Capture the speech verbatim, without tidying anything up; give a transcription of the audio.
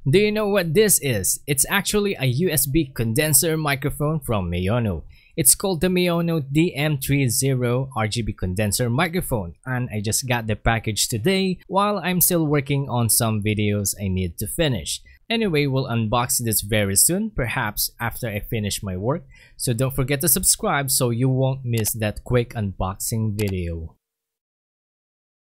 Do you know what this is? It's actually a U S B condenser microphone from Maono. It's called the Maono D M thirty R G B condenser microphone, and I just got the package today while I'm still working on some videos I need to finish. Anyway, we'll unbox this very soon, perhaps after I finish my work, so don't forget to subscribe so you won't miss that quick unboxing video.